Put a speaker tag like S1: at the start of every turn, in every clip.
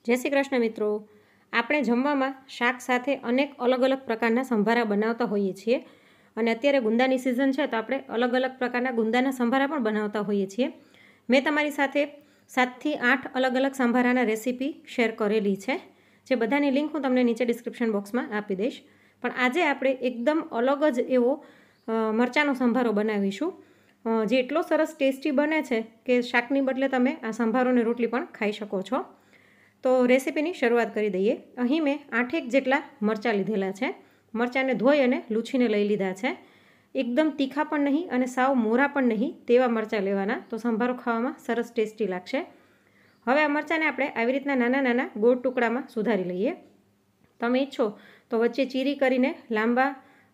S1: જય શ્રી કૃષ્ણ મિત્રો। આપણે જમવામાં શાક સાથે અનેક અલગ અલગ પ્રકારના સંભારા બનાવતા હોઈએ છીએ અને અત્યારે ગુંદાની સિઝન છે તો આપણે અલગ અલગ પ્રકારના ગુંદાના સંભારા પણ બનાવતા હોઈએ છીએ। મેં તમારી સાથે 7 થી 8 અલગ અલગ સંભારાના રેસીપી શેર કરેલી છે, જે બધાની લિંક હું તમને નીચે ડિસ્ક્રિપ્શન બોક્સમાં આપી દઈશ। પણ આજે આપણે એકદમ અલગ જ એવો મરચાંનો સંભારો બનાવીશું, જે એટલો સરસ ટેસ્ટી બને છે કે શાકની બદલે તમે આ સંભારોને રોટલી પણ ખાઈ શકો છો। તો રેસીપીની શરૂઆત કરી દઈએ। અહીં મેં 8 જેટલા મરચાં લીધેલા છે। મરચાંને ધોઈ અને લૂછીને લઈ લીધા છે। એકદમ તીખા પણ નહીં અને સાવ મોરા પણ નહીં તેવા મરચાં લેવાના, તો સંભારો ખાવામાં સરસ ટેસ્ટી લાગશે। હવે આ મરચાંને આપણે આવી રીતના નાના નાના ગોળ ટુકડામાં સુધારી લઈએ। તમે ઈચ્છો તો વચ્ચે ચીરી કરીને લાંબા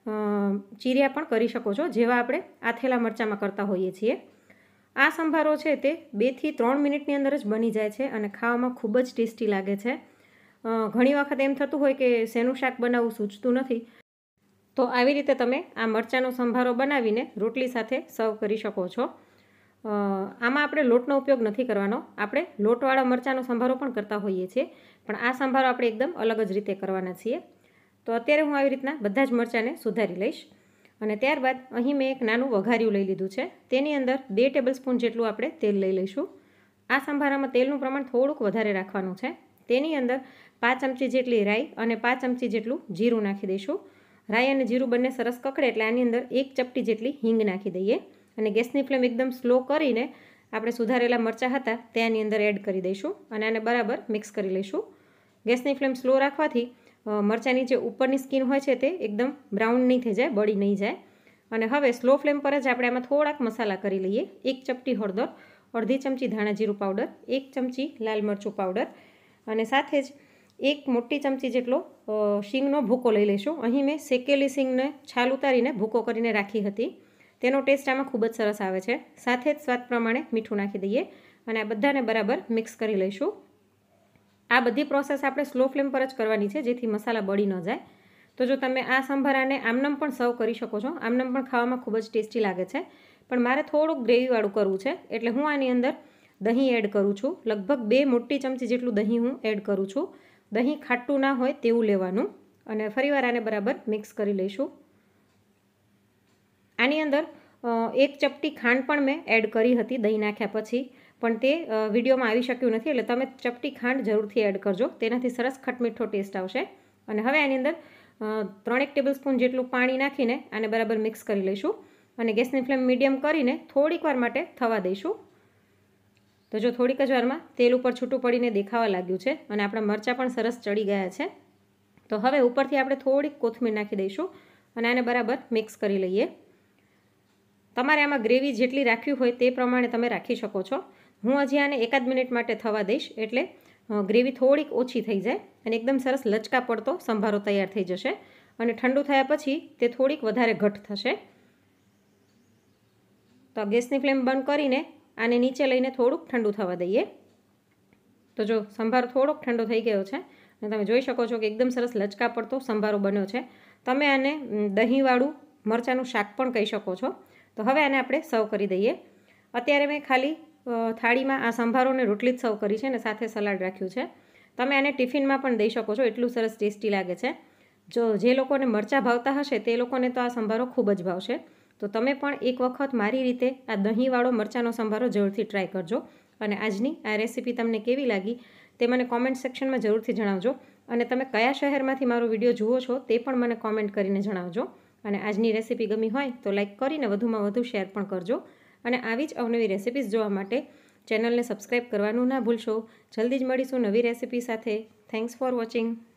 S1: ચીરિયા પણ કરી શકો છો, જેવા આપણે આથેલા મરચાંમાં કરતા હોઈએ છીએ। આ સંભારો છે તે 2 થી 3 મિનિટની અંદર જ બની જાય છે અને ખાવામાં ખૂબ જ ટેસ્ટી લાગે છે। ઘણી વખત એમ થતું હોય કે શેનું શાક બનાવવું સૂચતું નથી, તો આવી રીતે તમે આ મરચાંનો સંભારો બનાવીને રોટલી સાથે સર્વ કરી શકો છો। આમાં આપણે લોટનો ઉપયોગ નથી કરવાનો, આપણે લોટવાળા મરચાંનો સંભારો પણ કરતા હોઈએ છીએ, પણ આ સંભારો આપણે એકદમ અલગ જ રીતે કરવાના છીએ। તો અત્યારે હું આવી રીતના બધા જ મરચાંને સુધારી લઈશ અને ત્યારબાદ અહીં મેં એક નાનું વઘારિયું લઈ લીધું છે। તેની અંદર 2 ટેબલસ્પૂન જેટલું આપણે તેલ લઈ લઈશું। આ સંભારામાં તેલનું પ્રમાણ થોડુંક વધારે રાખવાનું છે। તેની અંદર 5 ચમચી જેટલી રાઈ અને 5 ચમચી જેટલું જીરું નાખી દઈશું। રાઈ અને જીરું બંને સરસ કકડે એટલે આની અંદર 1 ચપટી જેટલી હિંગ નાખી દઈએ અને ગેસની ફ્લેમ એકદમ સ્લો કરીને આપણે સુધારેલા મરચાં હતા તે આની અંદર એડ કરી દઈશું અને આને બરાબર મિક્સ કરી લઈશું। ગેસની ફ્લેમ સ્લો રાખવાથી મરચાંની જે ઉપરની સ્કિન હોય છે તે એકદમ બ્રાઉન નહીં થઈ જાય, બળી નહીં જાય। અને હવે સ્લો ફ્લેમ પર જ આપણે આમાં થોડાક મસાલા કરી લઈએ। 1 ચપટી હળદર, અડધી ચમચી ધાણા જીરું પાવડર, 1 ચમચી લાલ મરચું પાવડર અને સાથે જ 1 મોટી ચમચી જેટલો શીંગનો ભૂકો લઈ લઈશું। અહીં મેં શેકેલી શીંગને છાલ ઉતારીને ભૂકો કરીને રાખી હતી, તેનો ટેસ્ટ આમાં ખૂબ જ સરસ આવે છે। સાથે જ સ્વાદ પ્રમાણે મીઠું નાખી દઈએ અને આ બધાને બરાબર મિક્સ કરી લઈશું। આ બધી પ્રોસેસ આપણે સ્લો ફ્લેમ પર જ કરવાની છે, જેથી મસાલા બળી ન જાય। તો જો તમે આ સંભારાને આમનમ પણ સર્વ કરી શકો છો, આમનમ પણ ખાવામાં ખૂબ જ ટેસ્ટી લાગે છે, પણ મારે થોડુંક ગ્રેવીવાળું કરવું છે એટલે હું આની અંદર દહીં એડ કરું છું। લગભગ 2 મોટી ચમચી જેટલું દહીં હું એડ કરું છું। દહીં ખાટું ના હોય તેવું લેવાનું અને ફરીવાર આને બરાબર મિક્સ કરી લઈશું। આની અંદર 1 ચપટી ખાંડ પણ મેં એડ કરી હતી દહીં નાખ્યા પછી, પણ તે વિડીયોમાં આવી શક્યું નથી, એટલે તમે ચપટી ખાંડ જરૂરથી એડ કરજો, તેનાથી સરસ ખટમીઠો ટેસ્ટ આવશે। અને હવે આની અંદર 3 ટેબલસ્પૂન જેટલું પાણી નાખીને આને બરાબર મિક્સ કરી લઈશું અને ગેસની ફ્લેમ મીડિયમ કરીને થોડીક વાર માટે થવા દઈશું। તો જો થોડીક જ વારમાં તેલ ઉપર છૂટું પડીને દેખાવા લાગ્યું છે અને આપણા મરચાં પણ સરસ ચડી ગયા છે। તો હવે ઉપરથી આપણે થોડીક કોથમીર નાખી દઈશું અને આને બરાબર મિક્સ કરી લઈએ। તમારે આમાં ગ્રેવી જેટલી રાખવી હોય તે પ્રમાણે તમે રાખી શકો છો। હું હજી આને 1 મિનિટ માટે થવા દઈશ, એટલે ગ્રેવી થોડીક ઓછી થઈ જાય અને એકદમ સરસ લચકા પડતો સંભારો તૈયાર થઈ જશે અને ઠંડુ થયા પછી તે થોડીક વધારે ઘટ થશે। તો ગેસની ફ્લેમ બંધ કરીને આને નીચે લઈને થોડુંક ઠંડુ થવા દઈએ। તો જો સંભારો થોડોક ઠંડો થઈ ગયો છે અને તમે જોઈ શકો છો કે એકદમ સરસ લચકા પડતો સંભારો બન્યો છે। તમે આને દહીંવાળું મરચાંનું શાક પણ કહી શકો છો। તો હવે આને આપણે સર્વ કરી દઈએ। અત્યારે મેં ખાલી થાળીમાં આ સંભારોને રોટલી જ સર્વ કરી છે અને સાથે સલાડ રાખ્યું છે। તમે આને ટિફિનમાં પણ દઈ શકો છો, એટલું સરસ ટેસ્ટી લાગે છે। જો જે લોકોને મરચાં ભાવતા હશે તે લોકોને તો આ સંભારો ખૂબ જ ભાવશે। તો તમે પણ એક વખત મારી રીતે આ દહીંવાળો મરચાંનો સંભારો જરૂરથી ટ્રાય કરજો અને આજની આ રેસીપી તમને કેવી લાગી તે મને કોમેન્ટ સેક્શનમાં જરૂરથી જણાવજો અને તમે કયા શહેરમાંથી મારો વિડીયો જુઓ છો તે પણ મને કોમેન્ટ કરીને જણાવજો। અને આજની રેસીપી ગમી હોય તો લાઈક કરીને વધુમાં વધુ શેર પણ કરજો અને આવી જ અવનવી રેસીપીઝ જોવા માટે ચેનલને સબસ્ક્રાઈબ કરવાનું ના ભૂલશો। જલ્દી જ મળીશું નવી રેસીપી સાથે। Thanks for watching.